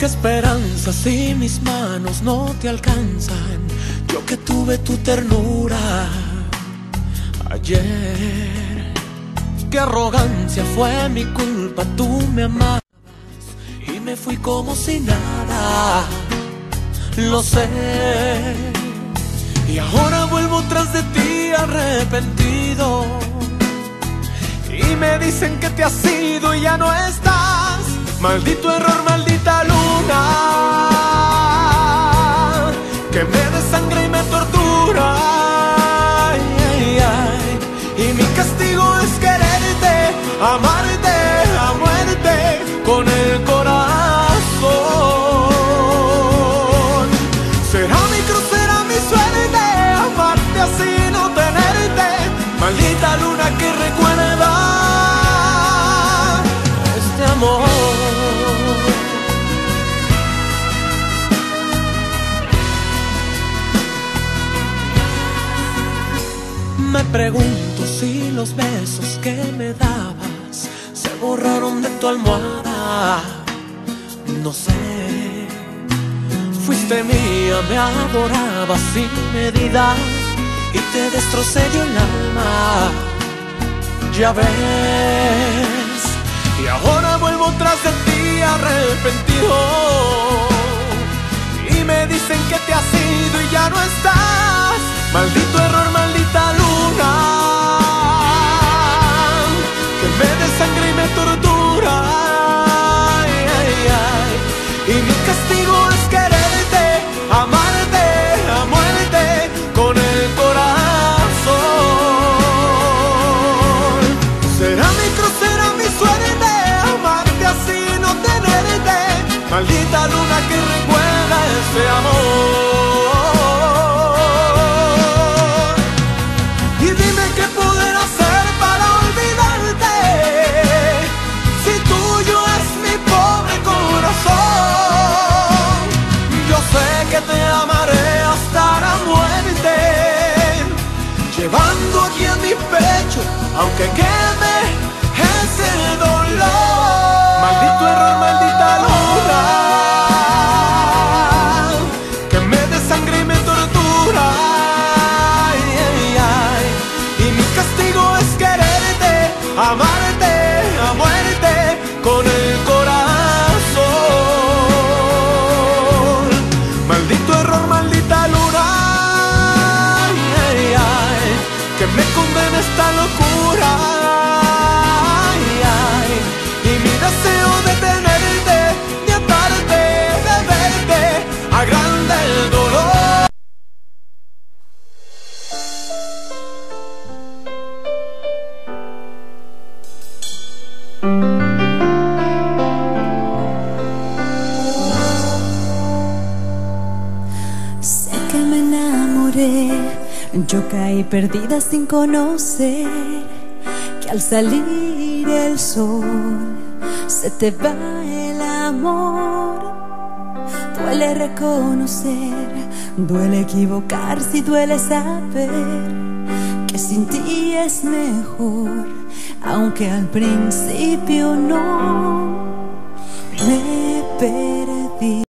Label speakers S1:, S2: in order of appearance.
S1: qué esperanza si mis manos no te alcanzan? Yo que tuve tu ternura ayer. Qué arrogancia, fue mi culpa, tú me amabas y me fui como si nada. Lo sé, y ahora vuelvo tras de ti arrepentido, y me dicen que te has ido y ya no estás. Maldito error, maldita luna, que me desangra y me tortura. Ay, ay, ay. Y mi castigo es quererte, amarte a muerte con el corazón. Será mi cruz, será mi suerte, amarte así, no tenerte. Maldita luna que recuerda este amor. Me pregunto si los besos que me dabas se borraron de tu almohada. No sé, fuiste mía, me adorabas sin medida y te destrocé yo el alma. Ya ves, y ahora vuelvo tras de ti arrepentido, y me dicen que te has ido y ya no estás. Maldito error, maldita luna, que me desangra y me tortura. Ay, ay, ay. Y mi castigo es quererte, amarte a muerte con el corazón. Será mi cruz, será mi suerte, amarte así, no tenerte. Maldita luna que recuerda ese amor. Te amaré hasta la muerte, llevando aquí en mi pecho, aunque queme ese dolor. Maldito error, maldita luna, que me desangra y me tortura. Ay, ay, ay. Y mi castigo es quererte, amarte a muerte con el corazón. Maldito error, maldita luna, ay, ay, ay, que me condena esta locura. Ay, ay, y mi deseo de tenerte, de atarte, de verte, agranda el dolor.
S2: Yo caí perdida sin conocer que al salir el sol se te va el amor. Duele reconocer, duele equivocarse y duele saber que sin ti es mejor, aunque al principio no me perdí.